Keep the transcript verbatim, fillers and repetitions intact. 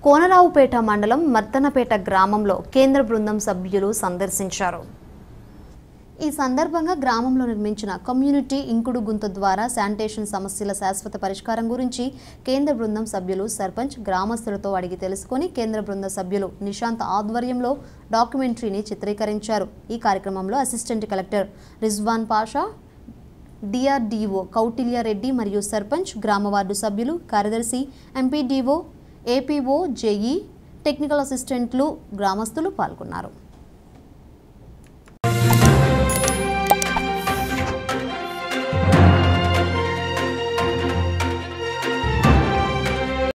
కోనరావుపేట మండలం మర్తనపేట గ్రామంలో కేంద్ర బృందం సభ్యులు సందర్శించారు. ఈ సందర్భంగా గ్రామంలో నిర్మించిన కమ్యూనిటీ ఇంకుడు గుంత ద్వారా శానిటేషన్ సమస్యల శాశ్వత పరిష్కారం గురించి కేంద్ర బృందం సభ్యులు సర్పంచ్ గ్రామస్తులతో అడిగి తెలుసుకొని కేంద్ర బృంద సభ్యులు నిశాంత్ ఆధ్వర్యంలో డాక్యుమెంటరీని చిత్రీకరించారు. ఈ కార్యక్రమంలో assistant collector Rizwan Pasha, DRDO Kautilya Reddy మరియు సర్పంచ్, గ్రామ వార్డు సభ్యులు, కార్యదర్శి, ఎంపీడీఓ, ఏపీఓ, జేఈ, టెక్నికల్ అసిస్టెంట్లు, గ్రామస్తులు పాల్గొన్నారు.